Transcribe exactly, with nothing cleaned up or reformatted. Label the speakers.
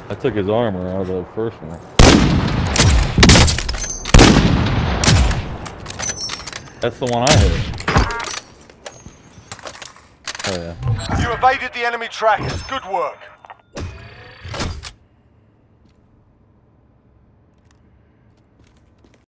Speaker 1: I took his armor out of the first one. That's the one I hit. Oh yeah.
Speaker 2: You evaded the enemy trackers. Good work.